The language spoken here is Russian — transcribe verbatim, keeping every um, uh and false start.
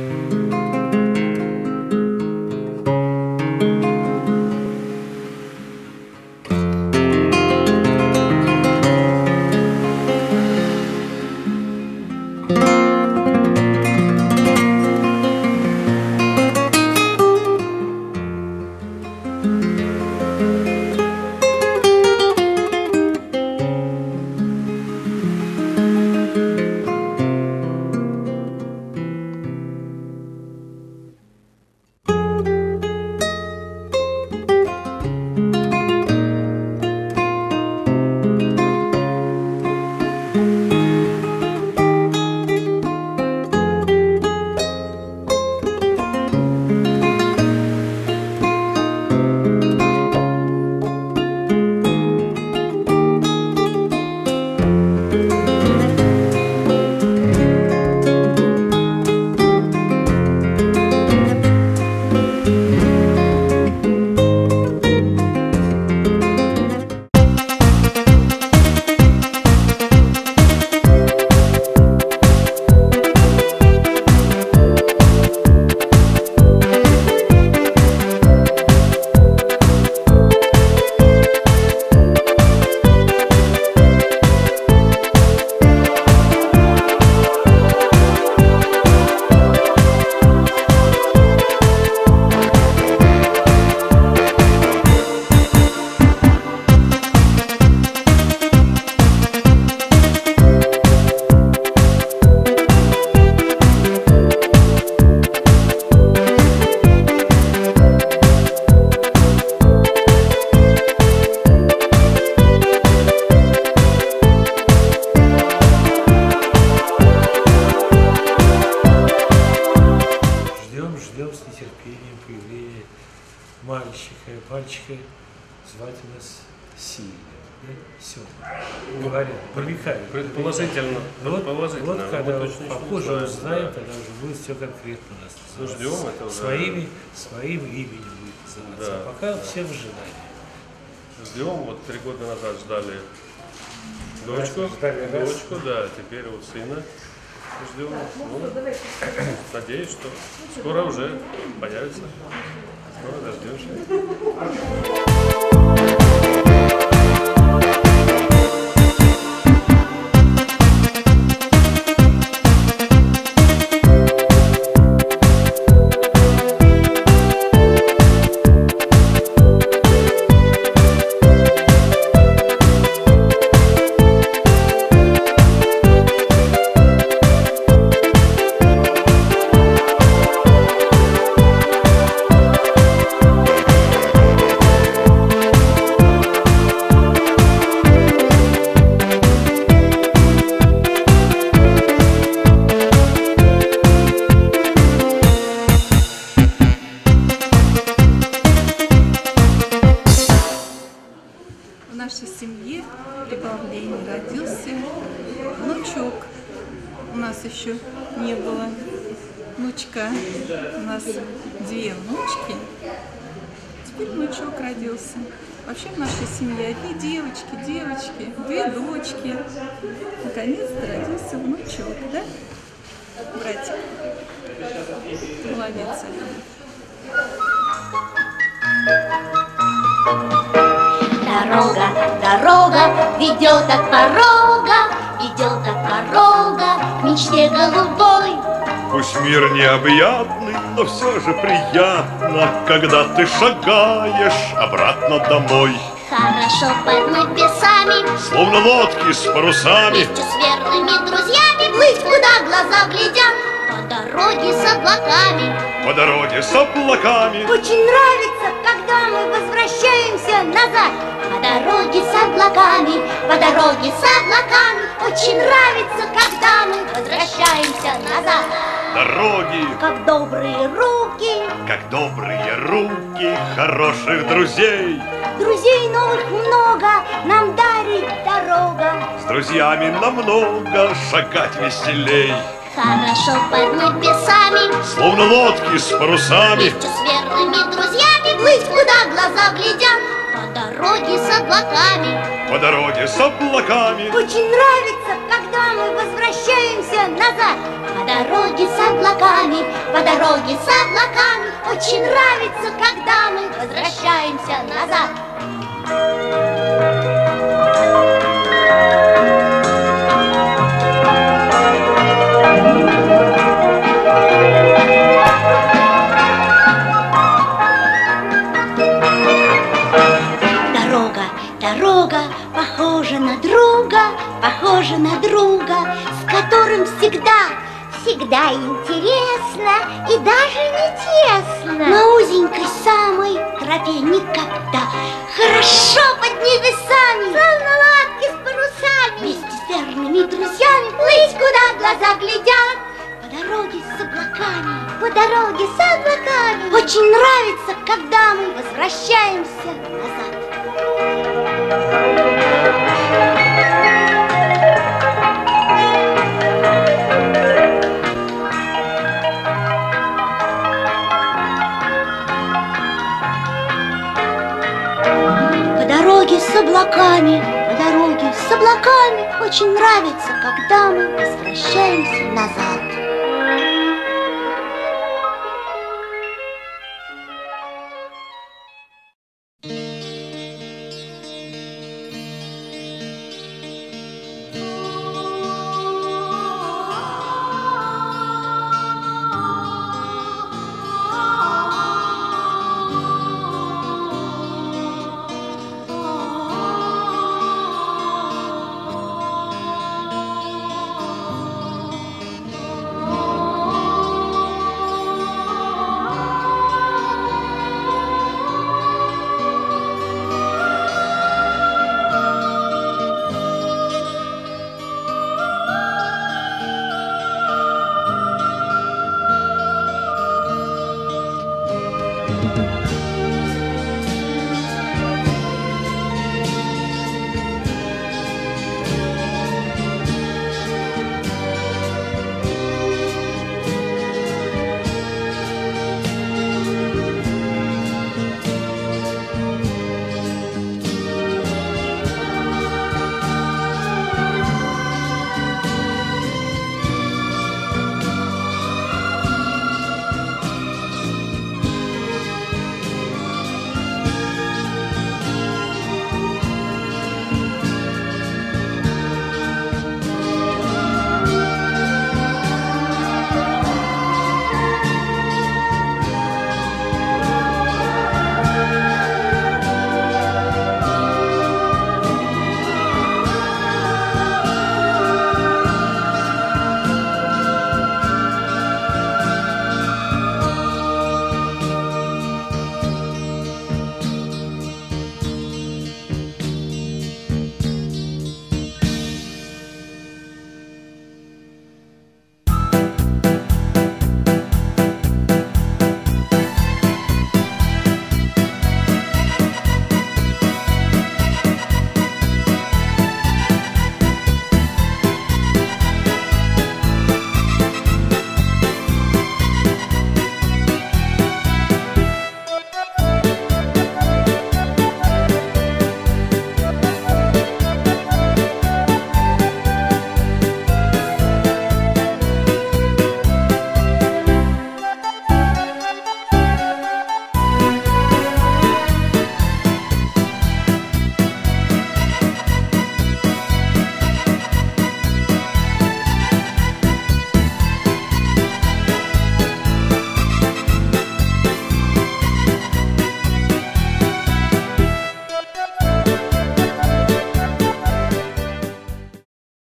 мальчика, мальчика звать у нас Сильвия, да? Сёма. Говорят, намекают. Предположительно. Вот, предположительно. вот когда мы попозже узнаем, узнаем, да. тогда уже будет все конкретно у нас. Ну, ждем это уже. Своими, своим именем будет называться. Да, а пока да. все в ожидании. Ждем. Вот три года назад ждали дочку, Ждали дочку, да, теперь вот сына ждем. Ну, надеюсь, что скоро уже появится. Скоро дождемся. В нашей семье прибавление родился внучок. У нас еще не было внучка. У нас две внучки. Теперь внучок родился. Вообще в нашей семье одни девочки, девочки, две дочки. Наконец-то родился внучок, да? Братик. Молодец. Дорога, дорога ведет от порога, ведет от порога к мечте голубой. Пусть мир необъятный, но все же приятно, когда ты шагаешь обратно домой. Хорошо под небесами, Словно лодки с парусами, вместе с верными друзьями плыть, куда глаза глядят, по дороге с облаками. по дороге с облаками. Очень нравится, когда мы возвращаемся назад. По дороге с облаками, по дороге с облаками. Очень нравится, когда мы возвращаемся назад. Дороги, Как добрые руки, как добрые руки хороших друзей. друзей новых много нам дарит дорога. С друзьями намного шагать веселей. Хорошо под небесами, Словно лодки с парусами, вместе с верными друзьями плыть, куда глаза глядят, по дороге с облаками. по дороге с облаками. Очень нравится, когда мы возвращаемся назад. По дороге с облаками, по дороге с облаками. Очень нравится, когда мы возвращаемся назад. Дорога, дорога, похожа на друга, похожа на друга, с которым всегда, всегда интересно и даже не тесно. На узенькой самой тропе никогда. Хорошо под небесами, словно лодки с парусами, вместе с верными друзьями плыть, куда глаза глядят. По дороге с облаками, по дороге с облаками. Очень нравится, когда мы возвращаемся назад. По дороге с облаками, по дороге с облаками. Очень нравится, когда мы возвращаемся назад.